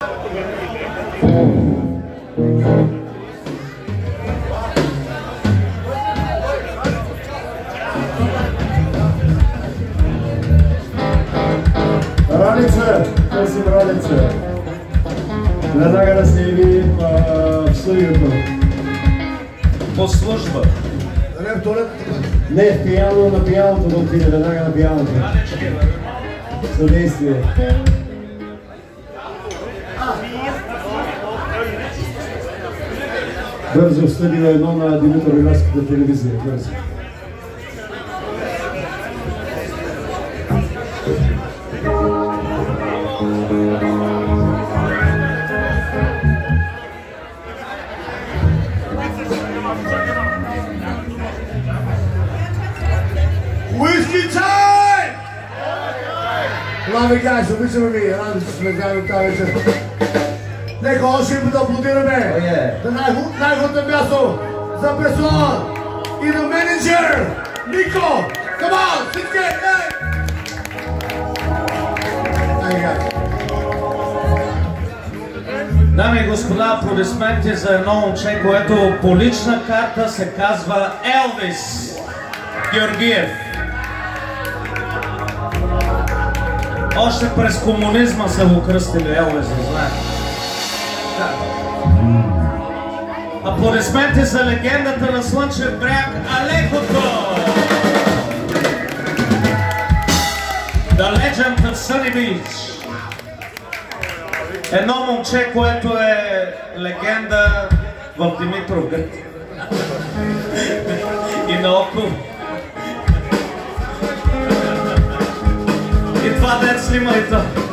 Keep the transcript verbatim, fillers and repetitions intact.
Радица, търсим Радица. Веднага да се яви в студиото. По служба. Не в туалетната? Не, в пияно, на пияното да отиде, веднага на пияното. Съдействие. Бързо в студио едно на Димитър Рилевската телевизия. Бързо. Whiskey time! Лави гайс, обичаме ми, радо че сме заедно тази вечер. Нека още да аплодираме за най-хубавото място за персонал и на менеджер Нико! Come on, всички! Дами и господа, аплодисменти за едно момче, което по лична карта се казва Елвис Георгиев. Още през комунизма са го кръстили Елвис, да знаем. Аплодисменти за легендата на Слънчев бряг Алекото! The Legend of Sunny Beach. Едно момче, което е легенда в Димитровград и наоколо. И това дет снима и то.